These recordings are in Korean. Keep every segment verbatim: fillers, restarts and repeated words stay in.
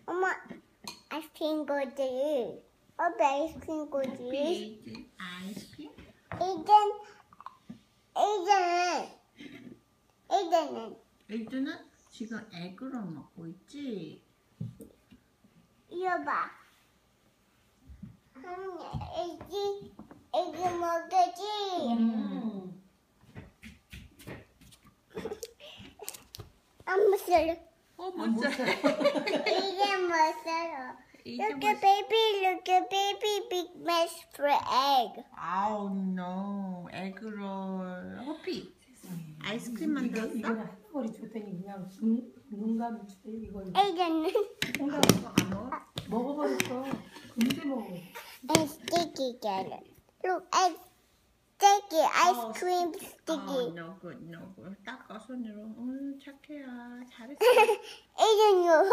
엄마, 아이스크림 거지. 어디 아이스크림 거지? 에이든 아이스크림? 이든, 이든, 이든은. 에이든은 지금 에그를 먹고 있지? 이거 봐. 음, 애기, 애기 먹겠지? 음. 안 무서워. 어, 못 살. 이게 무서워. 이게 Look at baby, look at baby, big mess for egg. 아우, no. 에그롤. 호피. 아이스크림 만들었어? 이거는 한머리 줬더니 그냥 눈, 눈 감지 이걸 애기는 생각 안 먹어? 먹어버렸어. 금세 먹어. and sticky carrot. Look, and sticky ice cream 어, sticky. no good, no good. 닦아, 손으로. 음, 착해야. 잘했어. 애기는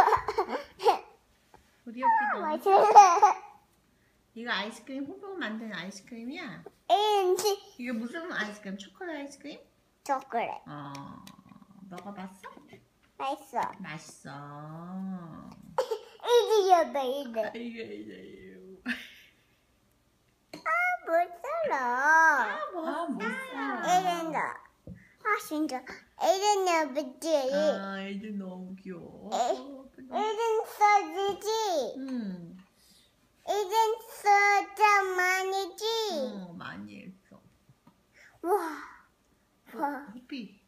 우리 호피도. 맛있어. 이거 아이스크림 호빵 만든 아이스크림이야? And 이게 무슨 아이스크림? 초콜릿 아이스크림? chocolate. 어, 먹어봤어? 맛있어. 맛있어. 애기야, baby. 이게 이게. 못 살아. 아, 뭐? 아, 못 살아. 애기는 아 진짜 애기는 뭐지? 아, 애들 너무 귀여워. 애기는 써지지. 음, 애기는 써자 많이지. 어, 많이 했어. 와. 와. 호피.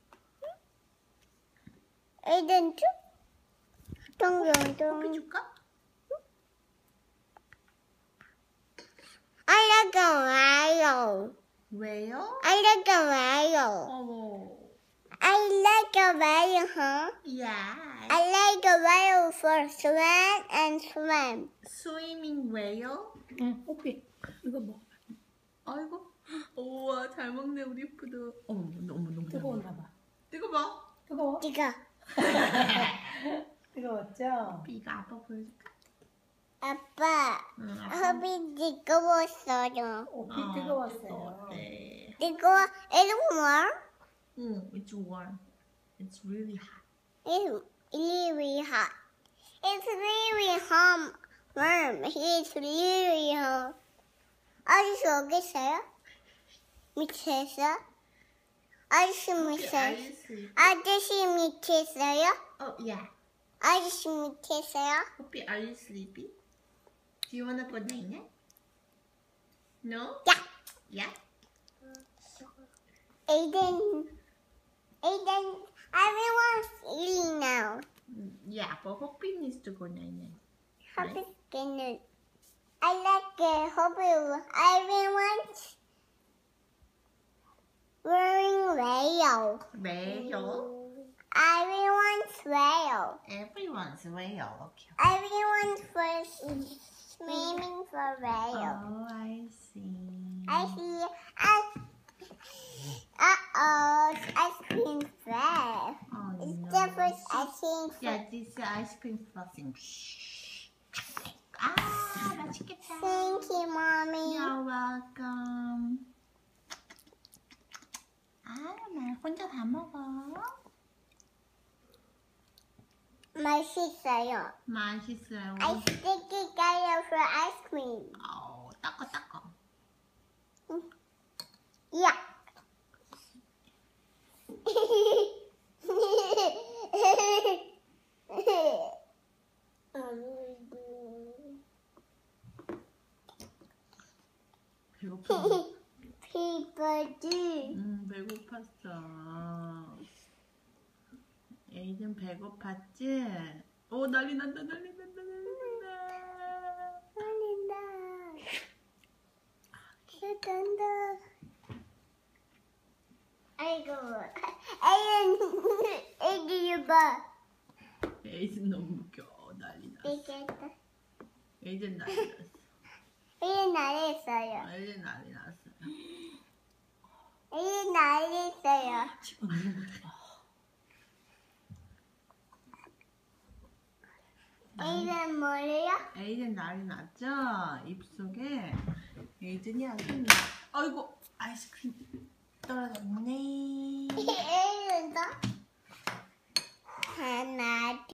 애기는 쭉. 호피 동동동. 줄까? 알아가 와요. 왜요? 알아가 와요. 어머. 알아가 와요, huh? Yeah. 알아가 와요 for swim and swim. 스위밍 왜요? 응, 호피. 이거 먹어. 아이고. 우와, 잘 먹네, 우리 푸드. 어머, 너무, 너무. 뜨거웠나 봐. 뜨거워. 뜨거워? 이거 뜨거웠죠? 이거 아빠 보여줄까? 아빠 응, 아빠. 허비 뜨거웠어요. 호피 어, 뜨거웠어요. 뜨거웠대. 뜨거워. It's warm. 응, it's warm. It's really hot. It's really hot. It's really hot. Warm. It's really hot. 아저씨 여기 있어요? 밑에 있어? 아저씨 밑에 아이스. 아저씨 밑에 있어요? Oh, yeah. 아저씨 밑에 있어요? Hoppy, are you sleepy? Do you wanna go night night? No? Yeah. Yeah? Aiden, Aiden, everyone's eating now. Yeah, but Hoppy needs to go night night. Happy skin. I like it. Happy. Everyone's wearing rail. 왜요? Everyone's rail. Everyone's 왜요? Okay. Everyone's first swimming for rail. Oh, I see. I see. I, uh-oh, ice cream fell. Oh, It's no. the first ice cream fell. Yeah, this is ice cream flossing. 아, 맛있겠다. Thank you, mommy. You're welcome. 아, 나 혼자 다 먹어. 맛있어요. 맛있어요. I stick it together for ice cream. 어, 닦아, 닦아. Yeah. 배고파. People do. 음, 배고팠어. 에이든 배고팠지? 오, 난리 난다, 난리 난다, 난리 난다. 아닌다. 시간다. 아이고. 아이는 애기 봐. 에이든 너무 웃겨. 난리 났어. 되겠다. 에이든 난리 났어. 애기 날렸어요. 에이든 난리 났어. 애기 날렸어요. 지금 너무 뜨거워. 애기는 뭐래요? 에이든 난리 났죠? 입속에 에이든이 아주 아이고 아이스크림 떨어졌네. 애기는 더 하나